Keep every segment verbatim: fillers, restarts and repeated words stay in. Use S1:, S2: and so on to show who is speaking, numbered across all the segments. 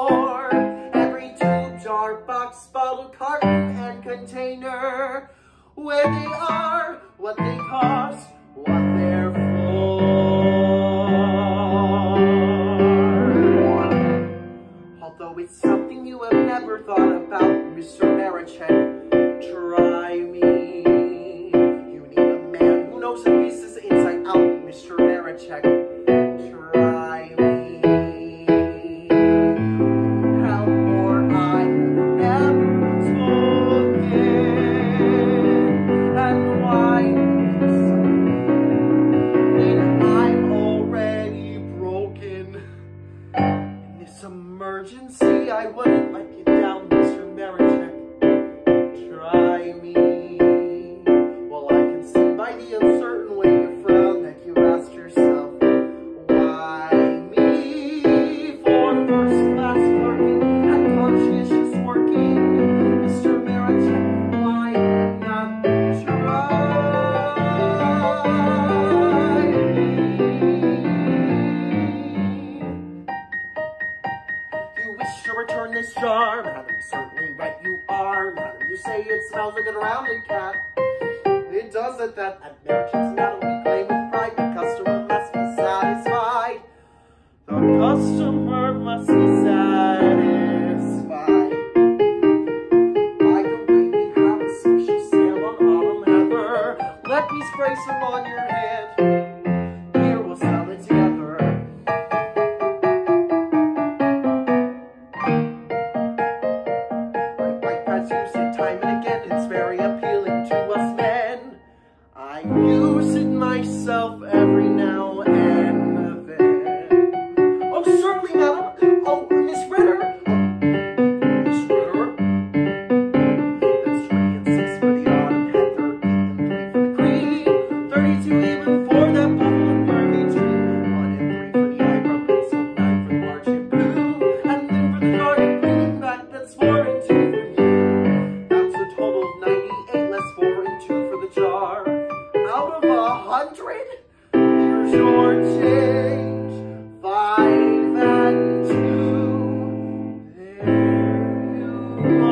S1: store. Every tube, jar, box, bottle, carton, and container. Where they are, what they cost, what they're for. Although it's something you have never thought about, Mister Marichek, try me. You need a man who knows the pieces inside out, Mister Marichek, try me. How more I have never spoken, and why when I'm already broken. In this emergency, I wouldn't let you down, Mister Marichek. Try me. Well, I can see by the uncertain way you frown that you ask yourself, why me? For first class clerking and conscientious working, Mister Marichek, why not try me? You wish to return this jar, madam, certainly right you are. Madam, you say it smells like a drowned cat. It does at that. At Marichek's madam, we claim with pride, the customer must be satisfied. The customer must be satisfied. Like a way we have a special sale on autumn heather. Let me spray some on your hand. Here, we'll sell it together. Like bike pads use it time and again, it's very appealing to us men. I use it myself every now and then. Oh, certainly, madam. Oh, Miss Ritter. Oh, Miss Ritter. That's twenty and six for the autumn heather, eight and three for the cream, thirty-two even for that buffalo mermaid tree, one and three for the eyebrow pencil, nine for the margin blue, and then for the garden green back, that's four and two for you. That's a total of ninety-eight, less four and two for the jar. Out of a hundred, here's your change. Five and two, there you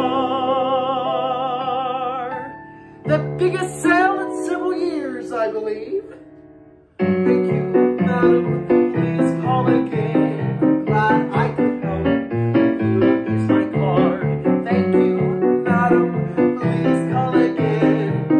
S1: are. The biggest sale in several years, I believe. Thank you, madam. Please call again. Glad I could help. Here's my card. Thank you, madam. Please call again.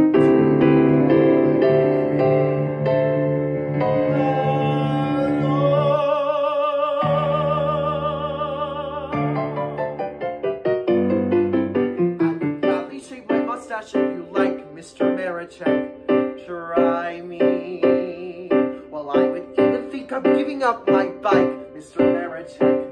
S1: If you like, Mister Marichek, try me. Well, I would even think of giving up my bike, Mister Marichek.